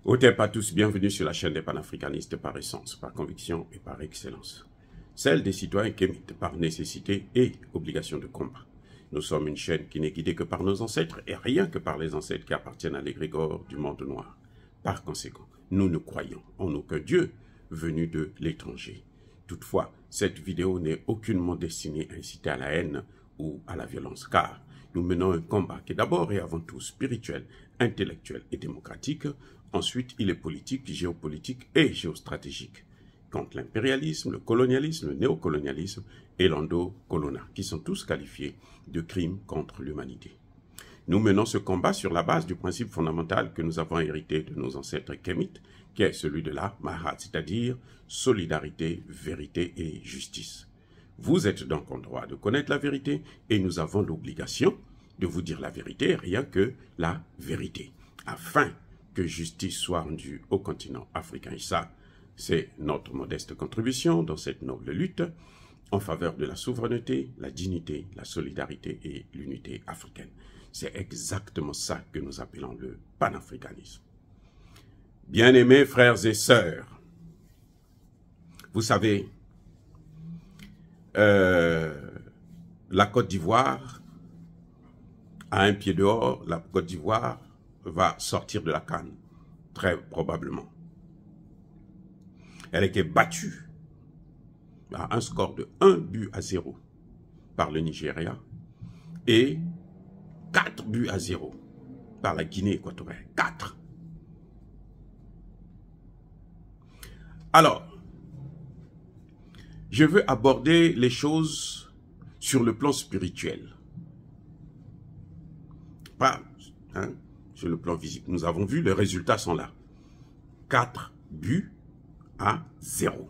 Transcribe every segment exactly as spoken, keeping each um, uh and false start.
Hôtep à tous, bienvenue sur la chaîne des panafricanistes par essence, par conviction et par excellence. Celle des citoyens kémites par nécessité et obligation de combat. Nous sommes une chaîne qui n'est guidée que par nos ancêtres et rien que par les ancêtres qui appartiennent à l'égrégore du monde noir. Par conséquent, nous ne croyons en aucun Dieu venu de l'étranger. Toutefois, cette vidéo n'est aucunement destinée à inciter à la haine ou à la violence, car nous menons un combat qui est d'abord et avant tout spirituel, intellectuel et démocratique. Ensuite, il est politique, géopolitique et géostratégique, contre l'impérialisme, le colonialisme, le néocolonialisme et l'endocoloniat, qui sont tous qualifiés de crimes contre l'humanité. Nous menons ce combat sur la base du principe fondamental que nous avons hérité de nos ancêtres kémites, qui est celui de la Mahat, c'est-à-dire solidarité, vérité et justice. Vous êtes donc en droit de connaître la vérité et nous avons l'obligation de vous dire la vérité, rien que la vérité, afin que justice soit rendue au continent africain. Et ça, c'est notre modeste contribution dans cette noble lutte en faveur de la souveraineté, la dignité, la solidarité et l'unité africaine. C'est exactement ça que nous appelons le panafricanisme. Bien-aimés frères et sœurs, vous savez, euh, la Côte d'Ivoire a un pied dehors, la Côte d'Ivoire va sortir de la CAN, très probablement. Elle a été battue à un score de un but à zéro par le Nigeria et quatre buts à zéro par la Guinée équatoriale. quatre. Alors, je veux aborder les choses sur le plan spirituel. Pas, hein, sur le plan physique. Nous avons vu, les résultats sont là. quatre buts à zéro.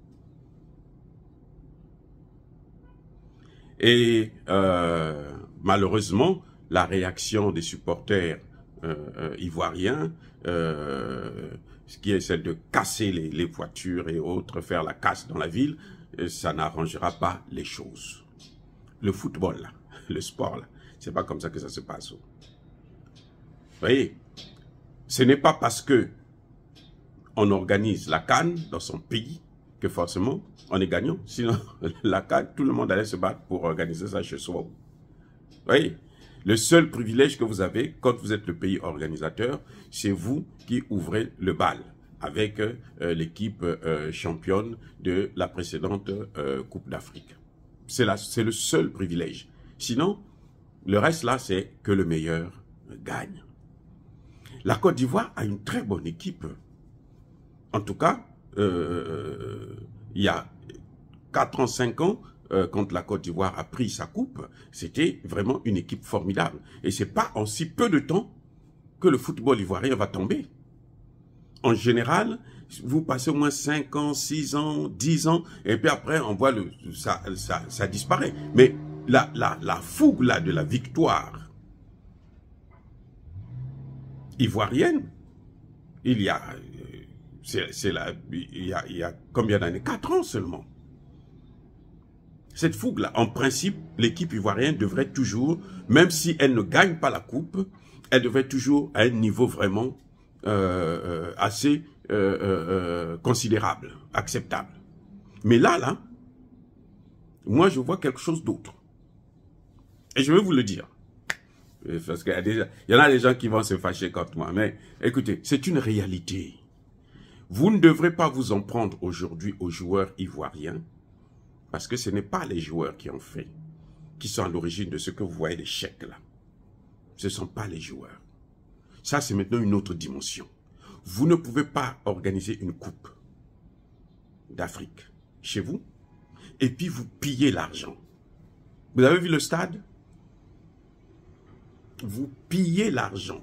Et euh, malheureusement, la réaction des supporters euh, euh, ivoiriens, euh, ce qui est celle de casser les, les voitures et autres, faire la casse dans la ville, ça n'arrangera pas les choses. Le football, là, le sport, là, c'est pas comme ça que ça se passe. Vous voyez, ce n'est pas parce que on organise la CAN dans son pays que forcément on est gagnant. Sinon, la CAN, tout le monde allait se battre pour organiser ça chez soi. Vous voyez, le seul privilège que vous avez quand vous êtes le pays organisateur, c'est vous qui ouvrez le bal avec euh, l'équipe euh, championne de la précédente euh, Coupe d'Afrique. C'est le seul privilège. Sinon, le reste là, c'est que le meilleur gagne. La Côte d'Ivoire a une très bonne équipe. En tout cas, euh, il y a quatre ans, cinq ans, euh, quand la Côte d'Ivoire a pris sa coupe, c'était vraiment une équipe formidable. Et c'est pas en si peu de temps que le football ivoirien va tomber. En général, vous passez au moins cinq ans, six ans, dix ans, et puis après, on voit le, ça, ça, ça disparaît. Mais la, la, la fougue là, de la victoire ivoirienne, il y a, c'est là, il y a, il y a combien d'années? Quatre ans seulement. Cette fougue-là, en principe, l'équipe ivoirienne devrait toujours, même si elle ne gagne pas la coupe, elle devrait toujours à un niveau vraiment euh, euh, assez euh, euh, considérable, acceptable. Mais là, là, moi je vois quelque chose d'autre. Et je vais vous le dire. Parce qu'il y a des, il y en a des gens qui vont se fâcher contre moi. Mais écoutez, c'est une réalité. Vous ne devrez pas vous en prendre aujourd'hui aux joueurs ivoiriens, parce que ce n'est pas les joueurs qui ont fait, qui sont à l'origine de ce que vous voyez des chèques là. Ce ne sont pas les joueurs. Ça, c'est maintenant une autre dimension. Vous ne pouvez pas organiser une coupe d'Afrique chez vous, et puis vous pillez l'argent. Vous avez vu le stade? Vous pillez l'argent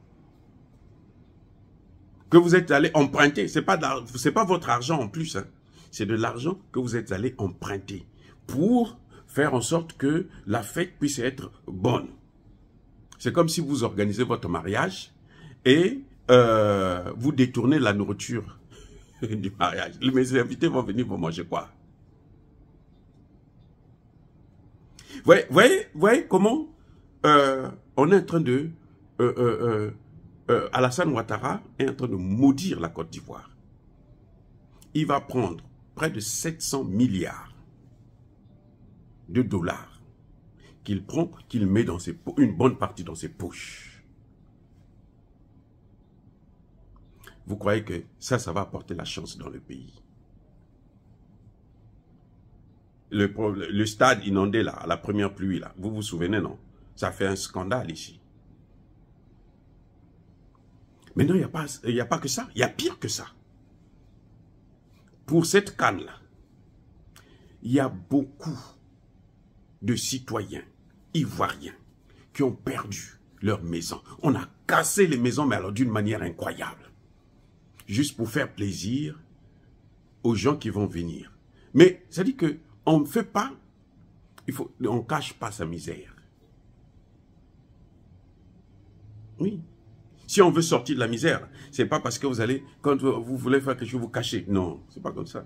que vous êtes allé emprunter. Ce n'est pas, pas votre argent en plus. Hein. C'est de l'argent que vous êtes allé emprunter pour faire en sorte que la fête puisse être bonne. C'est comme si vous organisez votre mariage et euh, vous détournez la nourriture du mariage. Mes invités vont venir pour manger quoi? Vous voyez, voyez, voyez comment euh, on est en train de euh, euh, euh, euh, Alassane Ouattara est en train de maudire la Côte d'Ivoire. Il va prendre près de sept cents milliards de dollars qu'il prend, qu'il met dans ses, une bonne partie dans ses poches. Vous croyez que ça, ça va apporter la chance dans le pays? Le, le stade inondé là, à la première pluie là, vous vous souvenez, non? Ça fait un scandale ici. Mais non, il n'y a pas, il n'y a pas que ça, il y a pire que ça. Pour cette canne là, il y a beaucoup de citoyens ivoiriens qui ont perdu leur maison. On a cassé les maisons, mais alors d'une manière incroyable. Juste pour faire plaisir aux gens qui vont venir. Mais ça dit que on ne fait pas, il faut, on ne cache pas sa misère. Oui. Si on veut sortir de la misère, c'est pas parce que vous allez, quand vous, vous voulez faire quelque chose, vous cachez. Non, c'est pas comme ça.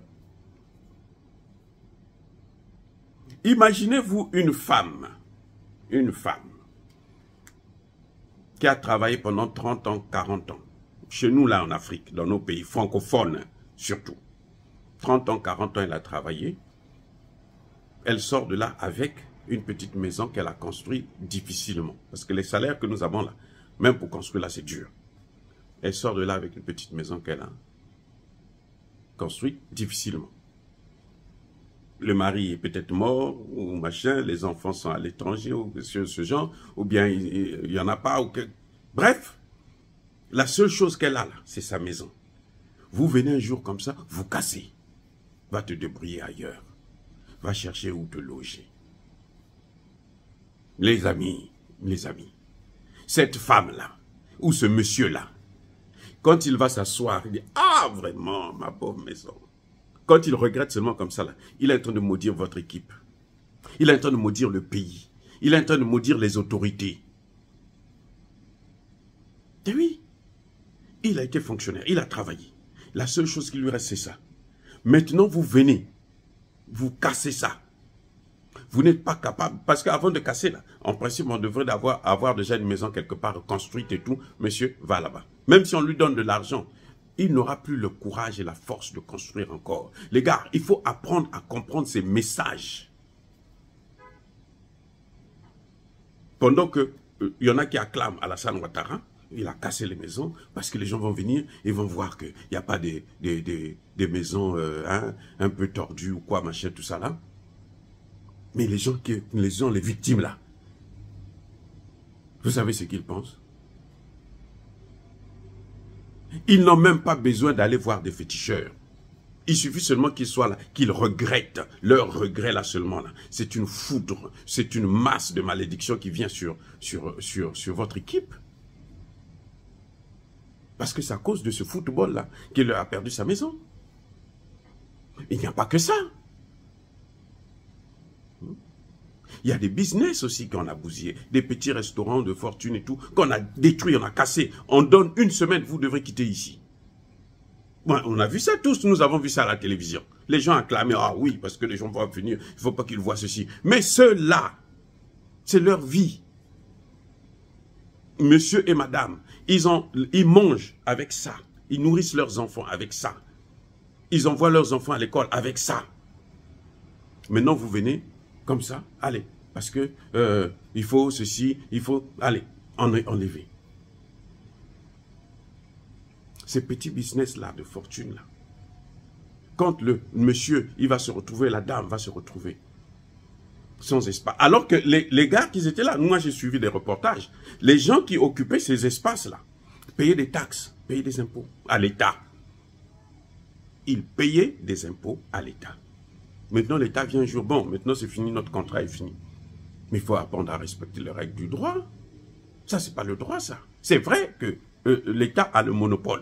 Imaginez-vous une femme, une femme, qui a travaillé pendant trente ans, quarante ans. Chez nous, là, en Afrique, dans nos pays francophones, surtout. trente ans, quarante ans, elle a travaillé. Elle sort de là avec une petite maison qu'elle a construite difficilement. Parce que les salaires que nous avons là, même pour construire là, c'est dur. Elle sort de là avec une petite maison qu'elle a construite difficilement. Le mari est peut-être mort, ou machin, les enfants sont à l'étranger, ou ce, ce genre, ou bien il n'y en a pas. Ou que... Bref, la seule chose qu'elle a là, c'est sa maison. Vous venez un jour comme ça, vous cassez. Va te débrouiller ailleurs. Va chercher où te loger. Les amis, les amis, cette femme-là, ou ce monsieur-là, quand il va s'asseoir, il dit « Ah, vraiment, ma pauvre maison !» Quand il regrette seulement comme ça, là, il est en train de maudire votre équipe. Il est en train de maudire le pays. Il est en train de maudire les autorités. Et oui, il a été fonctionnaire, il a travaillé. La seule chose qui lui reste, c'est ça. Maintenant, vous venez, vous cassez ça. Vous n'êtes pas capable, parce qu'avant de casser, là, en principe, on devrait avoir, avoir déjà une maison quelque part construite et tout. Monsieur, va là-bas. Même si on lui donne de l'argent, il n'aura plus le courage et la force de construire encore. Les gars, il faut apprendre à comprendre ces messages. Pendant que euh, il y en a qui acclament Alassane Ouattara, il a cassé les maisons, parce que les gens vont venir et vont voir qu'il n'y a pas des, des, des, des maisons euh, hein, un peu tordues ou quoi, machin, tout ça là. Mais les gens, qui, les gens, les victimes là, vous savez ce qu'ils pensent? Ils n'ont même pas besoin d'aller voir des féticheurs. Il suffit seulement qu'ils soient là, qu'ils regrettent. Leur regret là seulement là. C'est une foudre, c'est une masse de malédiction qui vient sur, sur, sur, sur votre équipe. Parce que c'est à cause de ce football là qu'il a perdu sa maison. Il n'y a pas que ça. Il y a des business aussi qu'on a bousillé, des petits restaurants de fortune et tout, qu'on a détruit, on a cassé. On donne une semaine, vous devrez quitter ici. Bon, on a vu ça tous, nous avons vu ça à la télévision. Les gens acclamaient, ah oui, parce que les gens vont venir, il ne faut pas qu'ils voient ceci. Mais ceux-là, c'est leur vie. Monsieur et madame, ils, ont, ils mangent avec ça. Ils nourrissent leurs enfants avec ça. Ils envoient leurs enfants à l'école avec ça. Maintenant, vous venez comme ça, allez, parce que euh, il faut ceci, il faut, allez, enlever. Ces petits business-là, de fortune-là, quand le monsieur, il va se retrouver, la dame va se retrouver sans espace. Alors que les, les gars qui étaient là, moi j'ai suivi des reportages, les gens qui occupaient ces espaces-là, payaient des taxes, payaient des impôts à l'État. Ils payaient des impôts à l'État. Maintenant, l'État vient un jour, bon, maintenant c'est fini, notre contrat est fini. Mais il faut apprendre à respecter les règles du droit. Ça, c'est pas le droit, ça. C'est vrai que euh, l'État a le monopole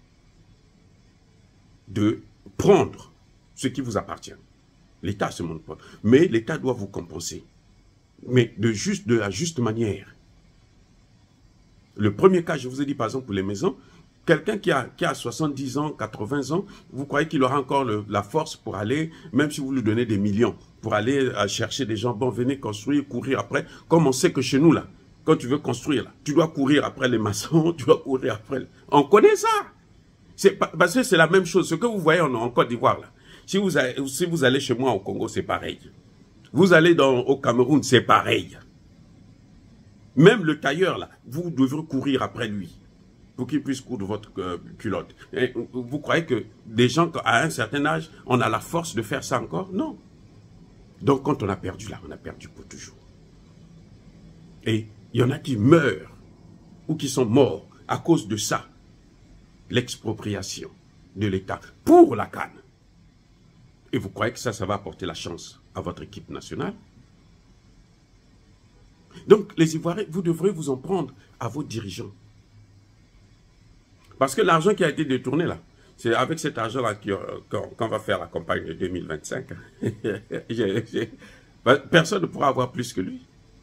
de prendre ce qui vous appartient. L'État a ce monopole. Mais l'État doit vous compenser. Mais de, juste, de la juste manière. Le premier cas, je vous ai dit, par exemple, pour les maisons, quelqu'un qui a, qui a soixante-dix ans, quatre-vingts ans, vous croyez qu'il aura encore le, la force pour aller, même si vous lui donnez des millions, pour aller à chercher des gens, bon, venez construire, courir après, comme on sait que chez nous, là, quand tu veux construire, là, tu dois courir après les maçons, tu dois courir après... Les... On connaît ça. Parce que c'est la même chose. Ce que vous voyez en, en Côte d'Ivoire, là, si vous, allez, si vous allez chez moi au Congo, c'est pareil. Vous allez dans, au Cameroun, c'est pareil. Même le tailleur, là, vous devrez courir après lui pour qu'il puisse coudre votre euh, culotte. Et vous croyez que des gens, à un certain âge, on a la force de faire ça encore? Non. Donc, quand on a perdu là, on a perdu pour toujours. Et il y en a qui meurent ou qui sont morts à cause de ça. L'expropriation de l'État pour la canne. Et vous croyez que ça, ça va apporter la chance à votre équipe nationale? Donc, les Ivoiriens, vous devrez vous en prendre à vos dirigeants. Parce que l'argent qui a été détourné là, c'est avec cet argent-là qu'on qu'on va faire la campagne de deux mille vingt-cinq. j'ai, j'ai, personne ne pourra avoir plus que lui.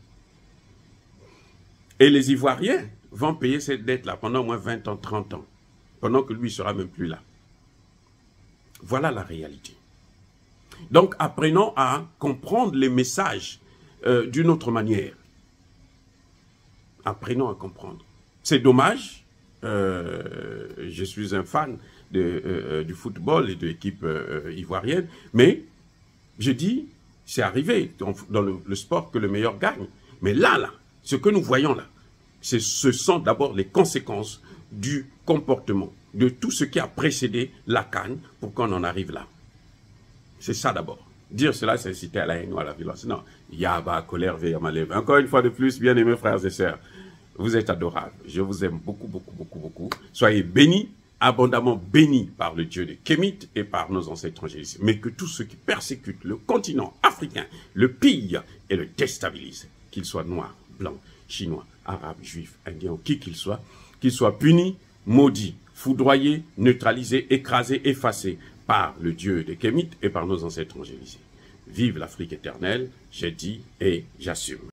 Et les Ivoiriens vont payer cette dette-là pendant au moins vingt ans, trente ans. Pendant que lui ne sera même plus là. Voilà la réalité. Donc, apprenons à comprendre les messages euh, d'une autre manière. Apprenons à comprendre. C'est dommage. Euh, je suis un fan de, euh, du football et de l'équipe euh, ivoirienne. Mais, je dis, c'est arrivé dans, dans le, le sport que le meilleur gagne. Mais là, là, ce que nous voyons là, ce sont d'abord les conséquences du comportement, de tout ce qui a précédé la canne pour qu'on en arrive là. C'est ça d'abord. Dire cela, c'est inciter à la haine ou à la violence. Non. Yaba, colère, veille à ma lèvre. Encore une fois de plus, bien aimés frères et sœurs, vous êtes adorables. Je vous aime beaucoup, beaucoup, beaucoup, beaucoup. Soyez bénis, abondamment bénis par le Dieu de Kémit et par nos ancêtres angéliques. Mais que tous ceux qui persécutent le continent africain le pillent et le déstabilisent, qu'ils soient noirs, blancs, chinois, arabes, juifs, indiens, qui qu'ils soient, qu'ils soient punis, maudits, foudroyés, neutralisés, écrasés, effacés par le Dieu de Kémit et par nos ancêtres angélisés. Vive l'Afrique éternelle, j'ai dit et j'assume.